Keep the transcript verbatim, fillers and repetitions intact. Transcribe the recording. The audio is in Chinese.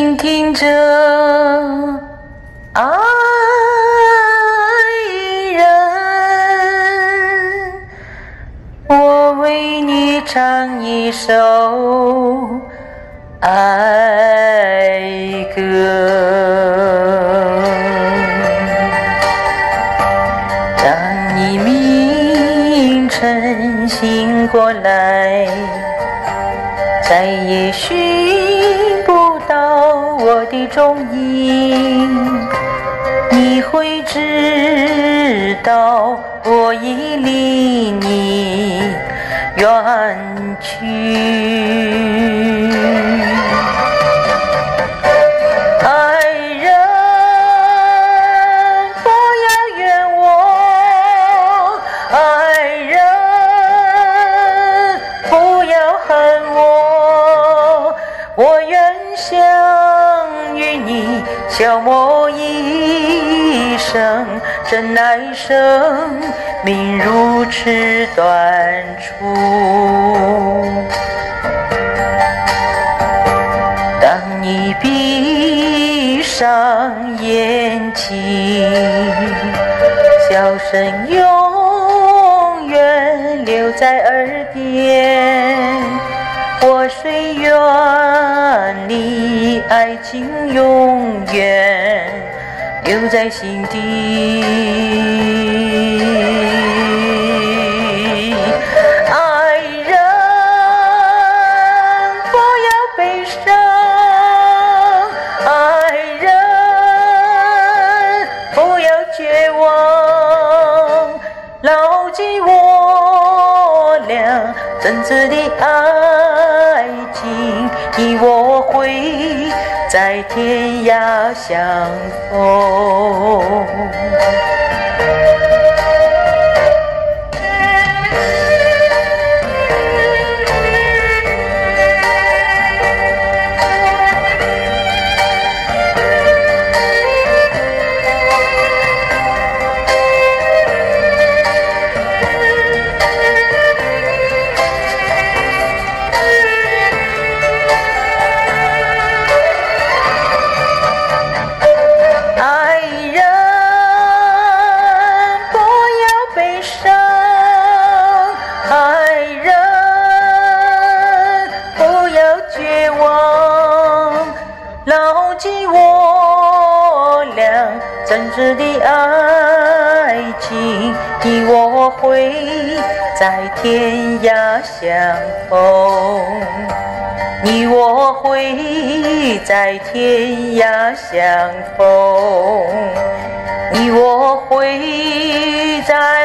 倾听着爱人，我为你唱一首爱歌。当你明晨醒过来，再也寻不到我的踪影，你会知道我已离你远去。爱人，不要怨我，爱人，不要恨我，我愿相与你消磨一生，真爱生命如此短促。当你闭上眼睛，笑声永远留在耳边，我虽远离，爱情永远留在心底。爱人，不要悲伤，爱人，不要绝望，牢记我俩真挚的爱情，你我会在天涯相逢。牢记我俩真挚的爱情，你我会在天涯相逢，你我会在天涯相逢，你我会在